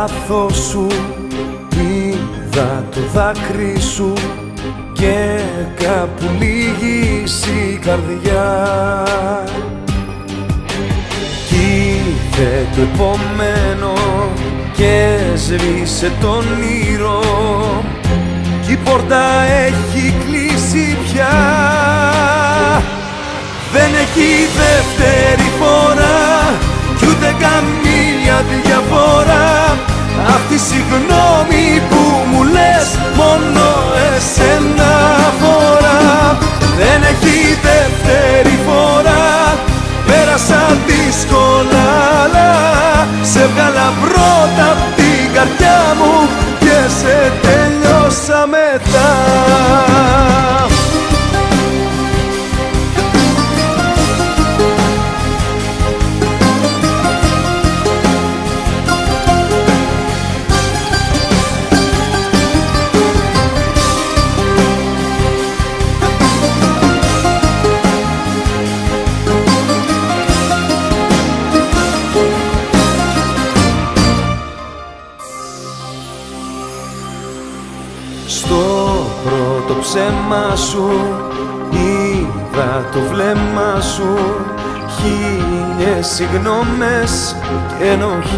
λάθος σου, είδα το δάκρυ σου και κάπου λύγεις η καρδιά. Κι είδε το επόμενο και σβήσε το όνειρο κι η πόρτα έχει κλείσει πια. Δεν έχει δεύτερη φορά κι ούτε καμία διαφορά αυτή η συγγνώμη που μου λες μόνο εσένα φορά. Δεν έχει δεύτερη φορά, πέρασα δύσκολα αλλά σε βγάλα πρώτα απ' την καρδιά μου και σε τέλειωσα μετά. Στο πρώτο ψέμα σου είδα το βλέμμα σου, χίλιες συγγνώμες και ενοχές.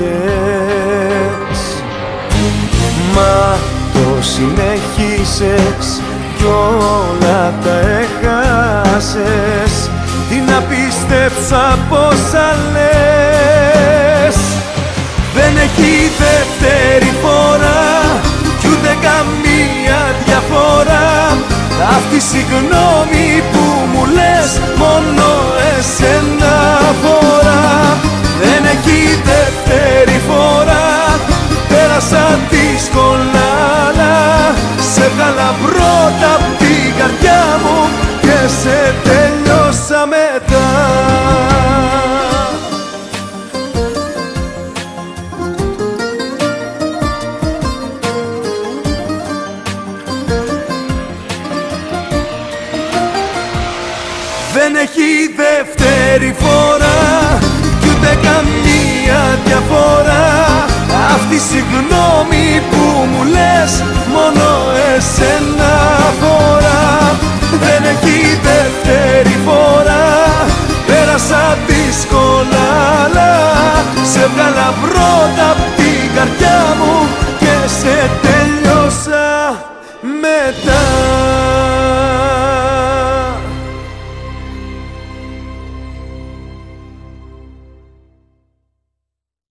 Μα το συνέχισες κι όλα τα έχασες. Τι να πίστεψα πόσα λες. Δεν έχει δεύτερη φορά κι ούτε καμία διαφορά αυτή η συγγνώμη που μου λες μόνο εσένα φορά. Δεν έχει δεύτερη φορά, πέρασα δύσκολα αλλά σε βγάλα πρώτα απ' την καρδιά μου και σε τέλειωσα μετά. Δεν έχει δεύτερη φορά κι ούτε καμία διαφορά αυτή η συγγνώμη που μου λες μόνο εσένα φορά. Δεν έχει δεύτερη φορά,